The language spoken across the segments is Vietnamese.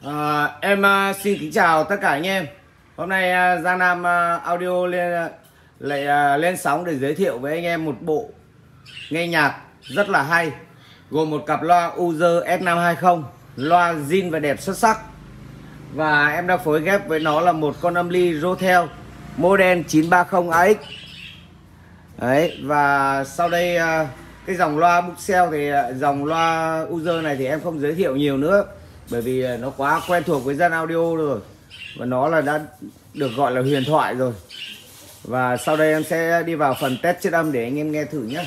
Xin kính chào tất cả anh em. Hôm nay Giang Nam Audio lên sóng để giới thiệu với anh em một bộ nghe nhạc rất là hay, gồm một cặp loa User S520, loa zin và đẹp xuất sắc. Và em đã phối ghép với nó là một con âm ly Rotel model 930 AX. Đấy, và sau đây cái dòng loa Bookshelf thì dòng loa User này thì em không giới thiệu nhiều nữa, bởi vì nó quá quen thuộc với dân audio rồi, và nó là đã được gọi là huyền thoại rồi. Và sau đây em sẽ đi vào phần test chất âm để anh em nghe thử nhé.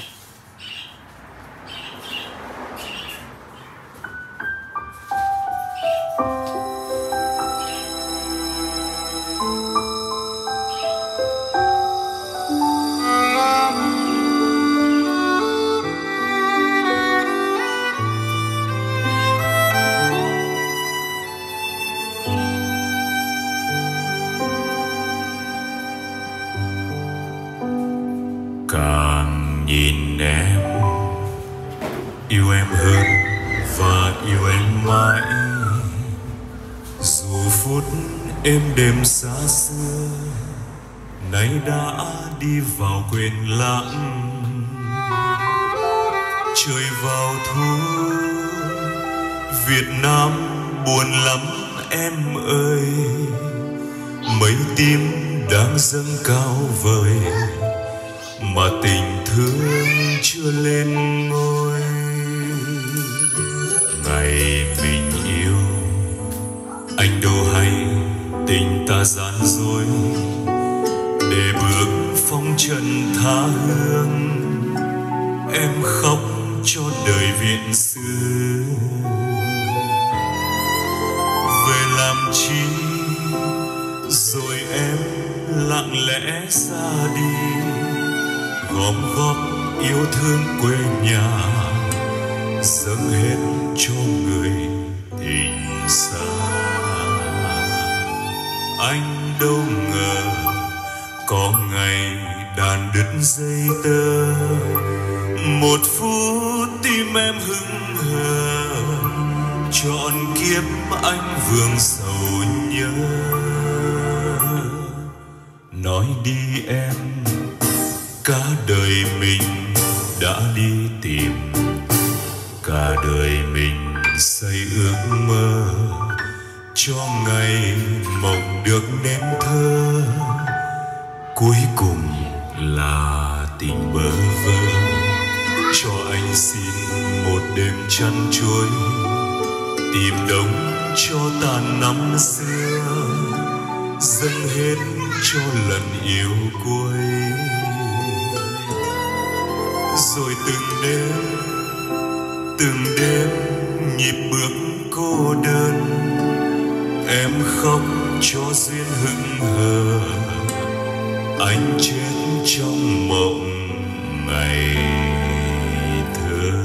Càng nhìn em, yêu em hơn và yêu em mãi, dù phút êm đềm xa xưa nay đã đi vào quên lãng. Trời vào thu Việt Nam buồn lắm em ơi, mấy tim đang dâng cao vời mà tình thương chưa lên ngôi. Ngày mình yêu anh đâu hay tình ta gian dối, để bước phong trần tha hương em khóc cho đời viện xưa. Về làm chi rồi em lặng lẽ ra đi, gom góp yêu thương quê nhà dâng hết cho người tình xa. Anh đâu ngờ có ngày đàn đứt dây tơ, một phút tim em hững hờ, trọn kiếp anh vương sầu nhớ. Nói đi em, cả đời mình đã đi tìm, cả đời mình xây ước mơ, cho ngày mộng được nên thơ, cuối cùng là tình bơ vơ. Cho anh xin một đêm chăn trôi, tìm đông cho tàn năm xưa, dâng hết cho lần yêu cuối. Rồi từng đêm nhịp bước cô đơn, em khóc cho duyên hững hờ, anh chết trong mộng ngày thơ.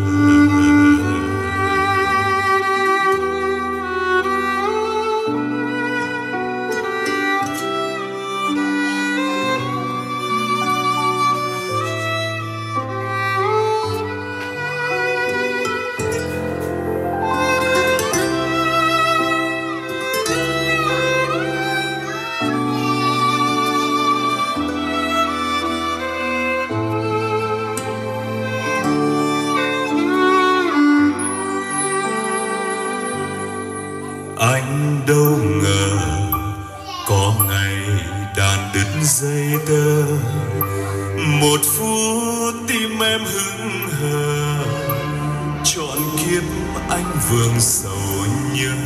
Anh đâu ngờ có ngày đàn đứt dây tơ, một phút tim em hững hờ, trọn kiếp anh vương sầu nhớ.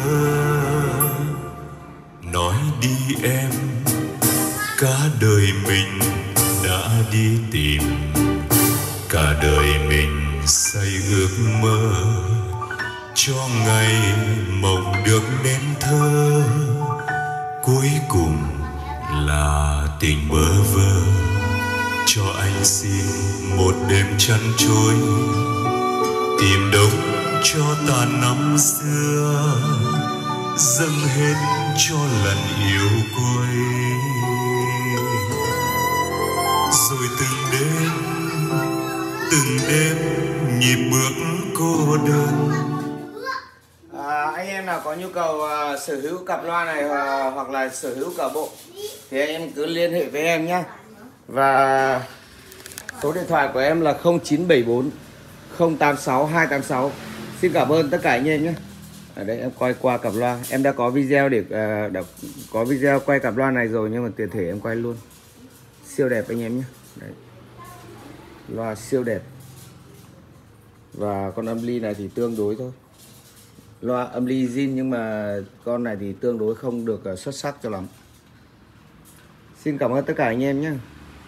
Nói đi em, cả đời mình đã đi tìm, cả đời mình xây ước mơ, cho ngày mộng được nên thơ, cuối cùng là tình bơ vơ. Cho anh xin một đêm chăn trôi, tìm đông cho tàn năm xưa, dâng hết cho lần yêu cuối. Rồi từng đêm nhịp bước cô đơn, anh em nào có nhu cầu sở hữu cặp loa này hoặc là sở hữu cả bộ thì anh em cứ liên hệ với em nhé. Và số điện thoại của em là 0974 086 286. Xin cảm ơn tất cả anh em nhé. Ở đây em quay qua cặp loa, em đã có video có video quay cặp loa này rồi, nhưng mà tiền thể em quay luôn. Siêu đẹp anh em nhé. Đấy. Loa siêu đẹp. Và con âm ly này thì tương đối thôi. Loa âm ly zin nhưng mà con này thì tương đối không được xuất sắc cho lắm. Xin cảm ơn tất cả anh em nhé.